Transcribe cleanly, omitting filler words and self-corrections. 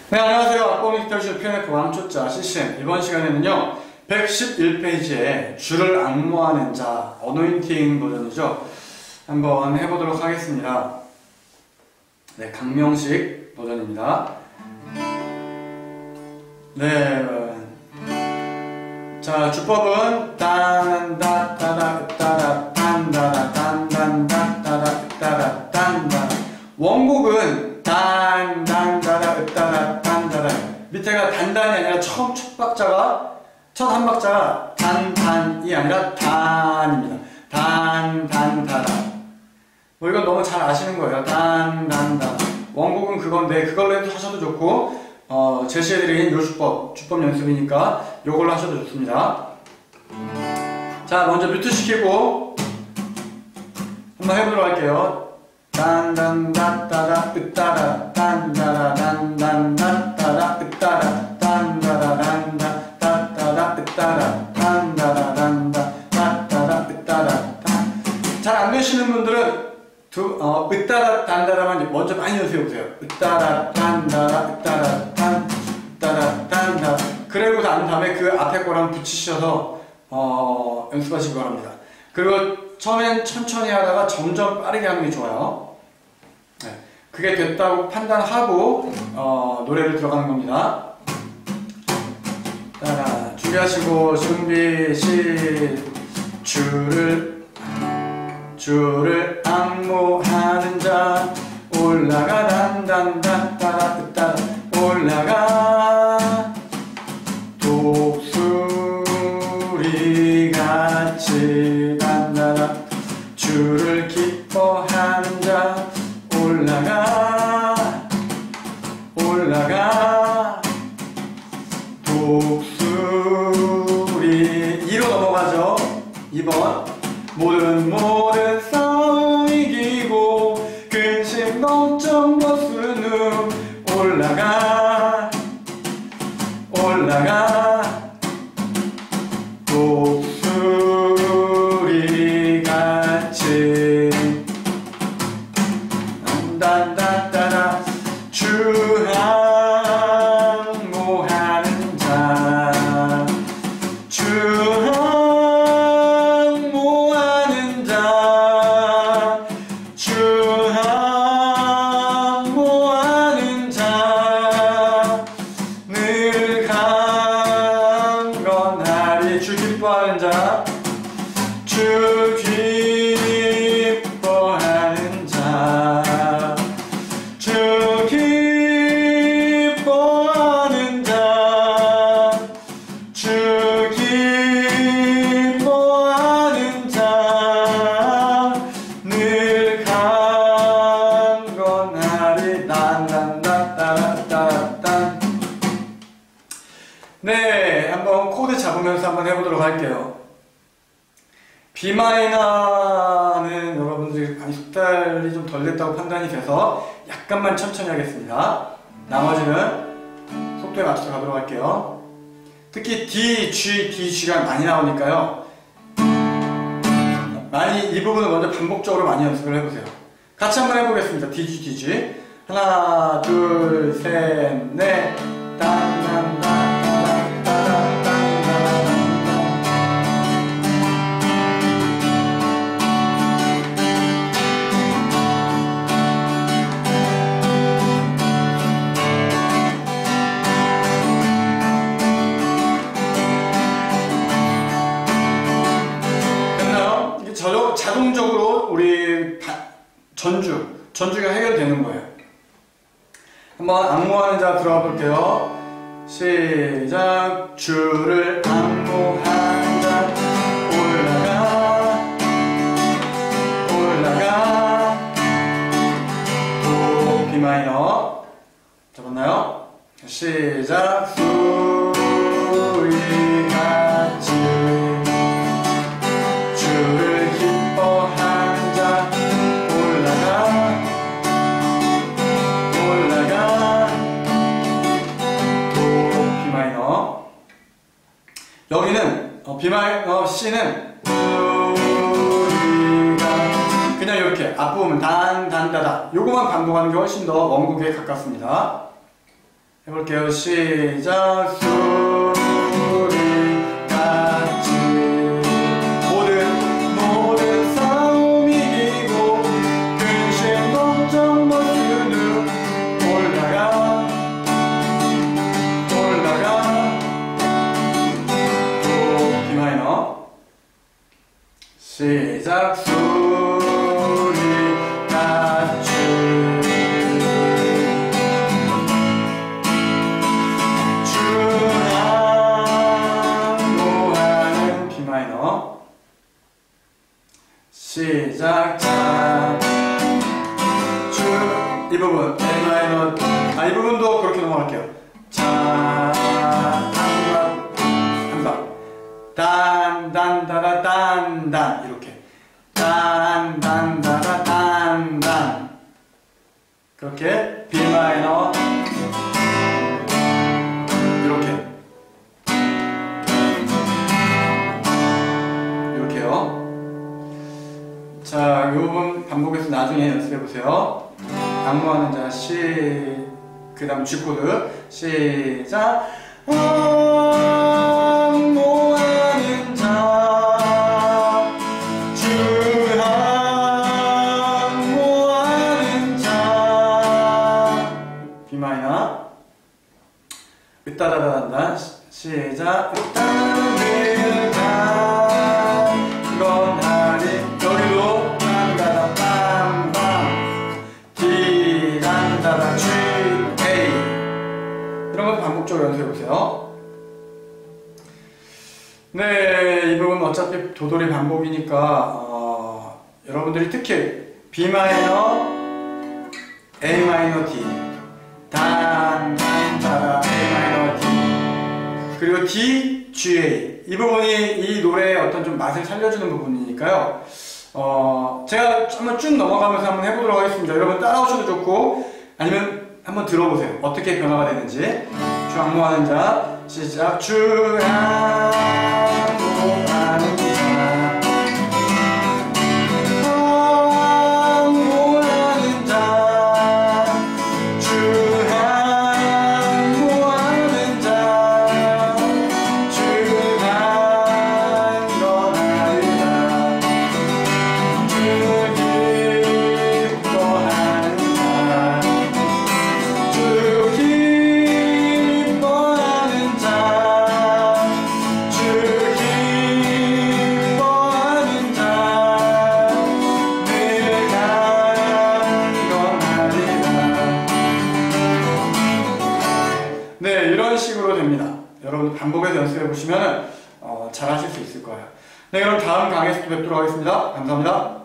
네, 안녕하세요. 악보음이 기타리쇼 피아노 왕초자 CCM. 이번 시간에는요 111페이지에 주를 앙모하는 자 어노인팅 버전이죠. 한번 해보도록 하겠습니다. 네, 강명식 버전입니다. 네, 자, 주법은 딴다따다 따라 딴다라 딴단다따다 따라 딴다. 원곡은 딴단다라 따라 딴다라. 밑에가 단단이 아니라 첫 박자가 첫 한 박자가 단단이 아니라 단입니다. 단단다라. 뭐 이건 너무 잘 아시는 거예요. 단단다라. 원곡은 그건데 그걸로 하셔도 좋고. 제시해드린 요 주법 연습이니까 요걸로 하셔도 좋습니다. 자, 먼저 뮤트 시키고 한번 해보도록 할게요. 딴단다따다 으따라 딴다라 단단다따다 으따라 딴다라 단다 따따다 으따라 딴다라 단다 따따다 으따라. 잘 안 되시는 분들은 으따라 단다라만 먼저 많이 연습해보세요. 으따라 단다라 으따라 단다라 단다. 그리고 난 다음에 그 앞에 거랑 붙이셔서 연습하시기 바랍니다. 그리고 처음엔 천천히 하다가 점점 빠르게 하는 게 좋아요. 네, 그게 됐다고 판단하고 노래를 들어가는 겁니다. 따라 준비하시고 준비 주를 앙모하는 자 올라가 단단다따라 으따라 올라가 독수리같이 단다라 주를 기뻐하는 자 올라가 독수리 2로 넘어가죠. 2번 모든 싸움 이기고 근심 걱정 벗은 후 올라가 독수리같이 단단다따라 주 앙모하는 자 늘 강건하리 주 기뻐하는 자 주 기뻐하는 자 주 기뻐하는 자 주 기뻐하는 자 늘 강건하리 딴딴따따따딴. 네, 한번 코드 잡으면서 한번 해보도록 할게요. B마이너는 여러분들이 많이 숙달이 좀 덜 됐다고 판단이 돼서 약간만 천천히 하겠습니다. 나머지는 속도에 맞춰서 가도록 할게요. 특히 D, G가 많이 나오니까요. 많이 이 부분을 먼저 반복적으로 많이 연습을 해보세요. 같이 한번 해보겠습니다. D, G. 하나, 둘, 셋, 넷. 자동적으로 우리 전주가 해결되는 거예요. 한번 앙모하는 자 들어가 볼게요. 시작. 주를 앙모하는 자 올라가 도 B마이너 잡았나요? 시작. 수리같이 주를 기뻐하는 자 올라가 도 B마이너. 여기는 B마이너 C는 그냥 이렇게 앞부분 단단다다 요거만 반복하는 게 훨씬 더 원곡에 가깝습니다. 해볼게요. 시작. 우리 같이 모든 싸움이 이기고 근심 걱정 벗은 후 올라가 또 B 마이너. 시작. 우리 같이 시작. 이 부분 A 마이너. 이 부분도 그렇게 넘어갈게요. 한박 단단다라 단단 이렇게 단단다라 단단 그렇게 B 마이너 이렇게요. 자, 이 부분 반복해서 나중에 연습해보세요. 악무하는 자, 그 다음 G 코드. 시작. 악무하는 자, 악무하는 자. B 마이너. 으따다다단다. 시작. 이런 것도 반복적으로 연습해보세요. 네, 이 부분 어차피 도돌이 반복이니까 여러분들이 특히 B 마이너, A 마이너 D, 단, 따라 A 마이너 D, 그리고 D, G, A. 이 부분이 이 노래의 어떤 좀 맛을 살려주는 부분이니까요. 제가 한번 쭉 넘어가면서 한번 해보도록 하겠습니다. 여러분 따라오셔도 좋고 아니면 한번 들어보세요. 어떻게 변화가 되는지. 주 악무하는 자. 시작. 주 악무하는 자. 악무하는 자. 주 악무하는 자. 주 강건하리라. 주 기뻐하는 자. 네, 이런 식으로 됩니다. 여러분 반복해서 연습해 보시면 잘 하실 수 있을 거예요. 네, 그럼 다음 강의에서 또 뵙도록 하겠습니다. 감사합니다.